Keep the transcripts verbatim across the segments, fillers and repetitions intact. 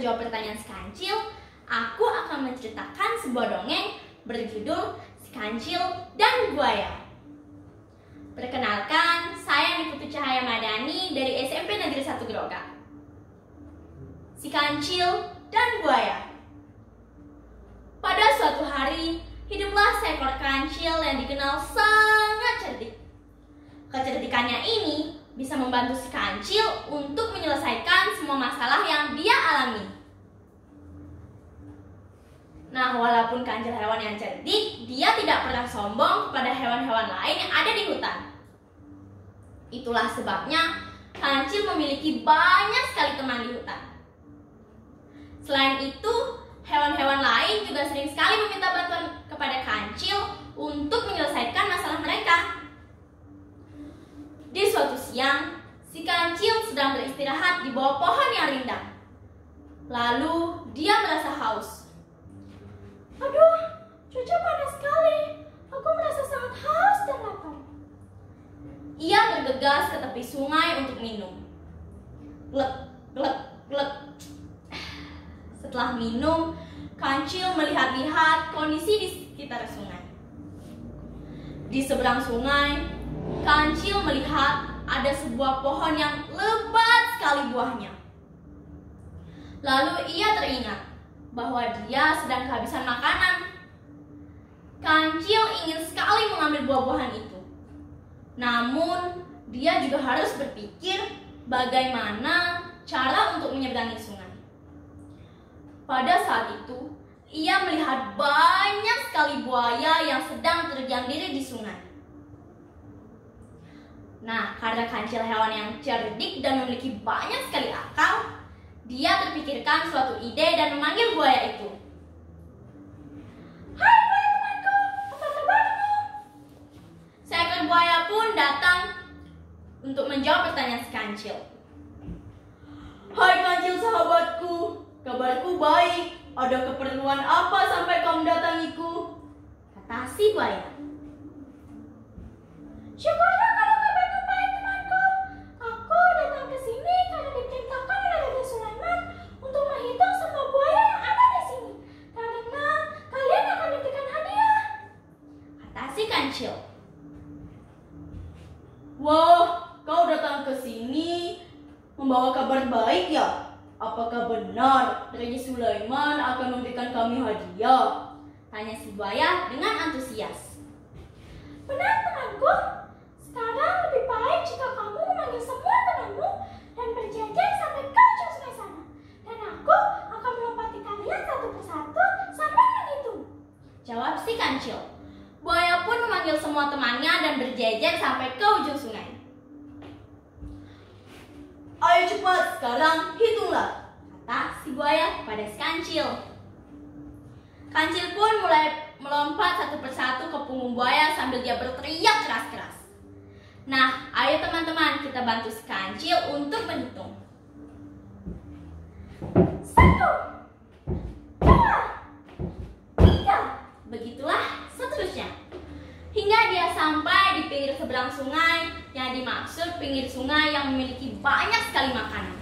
menjawab pertanyaan si Kancil, aku akan menceritakan sebuah dongeng berjudul Si Kancil dan Buaya. Perkenalkan, saya Niputu Cahaya Madani dari S M P Negeri satu Groga. Si Kancil dan Buaya. Pada suatu hari, hiduplah seekor kancil yang dikenal sangat cerdik. Kecerdikannya ini bisa membantu si kancil untuk menyelesaikan semua masalah yang dia alami. Nah, walaupun kancil hewan yang cerdik, dia tidak pernah sombong kepada hewan-hewan lain yang ada di hutan. Itulah sebabnya kancil memiliki banyak sekali teman di hutan. Selain itu, hewan-hewan lain juga sering sekali meminta bantuan kepada kancil untuk menyelesaikan masalah mereka. Di suatu siang, si kancil sedang beristirahat di bawah pohon yang rindang. Lalu, dia merasa haus. Aduh, cuaca panas sekali. Aku merasa sangat haus dan lapar. Ia bergegas ke tepi sungai untuk minum. Glek, glek, glek. Setelah minum, kancil melihat-lihat kondisi di sekitar sungai. Di seberang sungai, kancil melihat ada sebuah pohon yang lebat sekali buahnya. Lalu ia teringat bahwa dia sedang kehabisan makanan. Kancil ingin sekali mengambil buah-buahan itu. Namun, dia juga harus berpikir bagaimana cara untuk menyeberangi sungai. Pada saat itu, ia melihat banyak sekali buaya yang sedang terdiam diri di sungai. Nah, karena kancil hewan yang cerdik dan memiliki banyak sekali akal, dia terpikirkan suatu ide dan memanggil buaya itu. Hai buaya temanku, apa kabarmu? Seekor buaya pun datang untuk menjawab pertanyaan si kancil. Hai kancil sahabatku, kabarku baik. Ada keperluan apa sampai kau mendatangiku? Kata si buaya. Syukurlah kalau kabarmu baik temanku. Aku datang ke sini karena diperintahkan oleh Raja Sulaiman untuk menghitung semua buaya yang ada di sini. Karena kalian akan diberikan hadiah. Kata si kancil. Wah, kau datang ke sini membawa kabar baik ya? Apakah benar Raja Sulaiman akan memberikan kami hadiah? Tanya si buaya dengan antusias. Benar temanku. Sekarang lebih baik jika kamu memanggil semua temanmu dan berjajar sampai ke ujung sungai sana. Dan aku akan melompati kalian satu persatu sampai menghitung. Jawab si kancil. Buaya pun memanggil semua temannya dan berjajar sampai ke ujung sungai. Ayo cepat, sekarang hitunglah, kata si buaya kepada si kancil. Kancil pun mulai melompat satu persatu ke punggung buaya sambil dia berteriak keras-keras. Nah, ayo teman-teman, kita bantu si kancil untuk menghitung. Satu, dua, tiga, begitulah seterusnya. Hingga dia sampai di pinggir seberang sungai, yang dimaksud pinggir sungai yang memiliki banyak sekali makanan.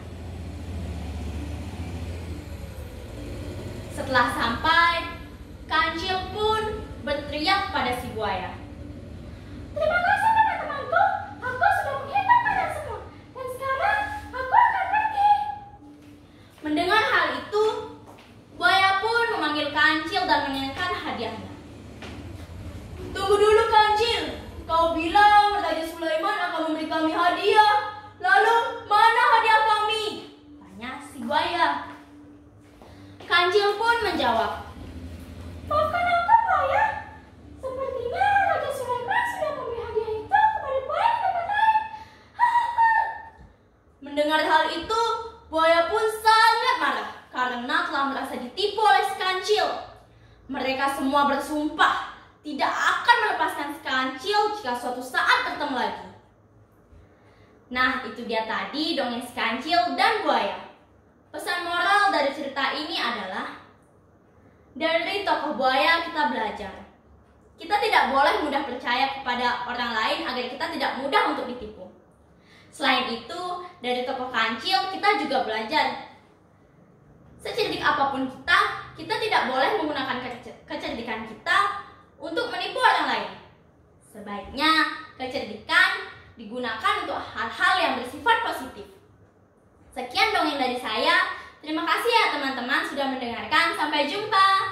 Setelah sampai, kancil pun berteriak pada si buaya. Terima kasih teman-temanku, aku sudah menghitung kalian semua, dan sekarang aku akan pergi. Mendengar hal itu, buaya pun memanggil kancil dan mengingatkan hadiahnya. Tunggu dulu kancil, kau bilang Raja Sulaiman akan memberi kami hadiah. Lalu mana hadiah kami? Tanya si buaya. Kancil pun menjawab. Maafkan aku buaya, sepertinya Raja Sulaiman sudah memberi hadiah itu kepada buaya di tempat lain. Mendengar hal itu, buaya pun sangat marah karena telah merasa ditipu oleh si kancil. Mereka semua bersumpah tidak akan melepaskan si kancil jika suatu saat bertemu lagi. Nah, itu dia tadi dongeng si kancil dan buaya. Pesan moral dari cerita ini adalah, dari tokoh buaya kita belajar. Kita tidak boleh mudah percaya kepada orang lain agar kita tidak mudah untuk ditipu. Selain itu, dari tokoh kancil kita juga belajar. Secara Secerdik apapun kita, kita tidak boleh menggunakan kece- kecerdikan kita untuk menipu orang lain. Sebaiknya kecerdikan digunakan untuk hal-hal yang bersifat positif. Sekian dongeng dari saya. Terima kasih ya teman-teman sudah mendengarkan. Sampai jumpa.